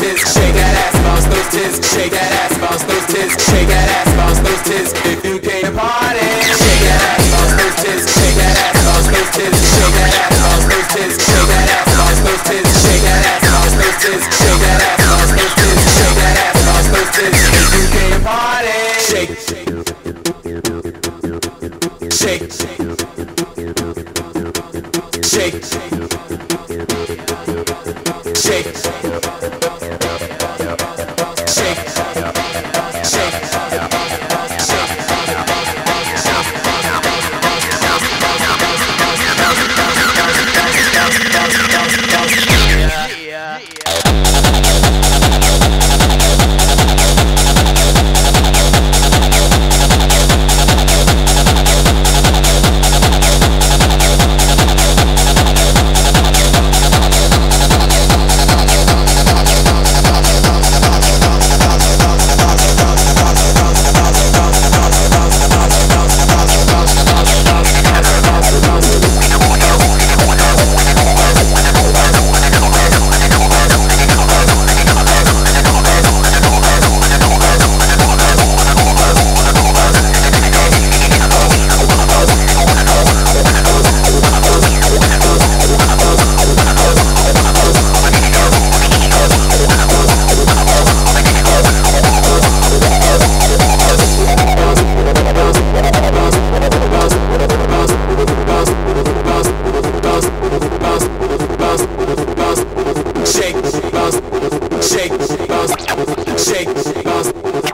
tits, shake that ass, bounce those tits, shake that ass, bounce those tits, shake that ass, bounce those tits. If you came to party, shake that ass, bounce those tits, shake that ass, bounce those tits, shake that ass, bounce those tits, shake that ass, bounce those tits, shake that ass, bounce those tits, shake that ass, bounce those tits, shake that ass, bounce those tits. If you came to party, shake, shake, shake, shake,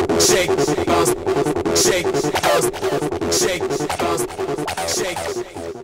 shake, shake, shake, shake, shake, shake.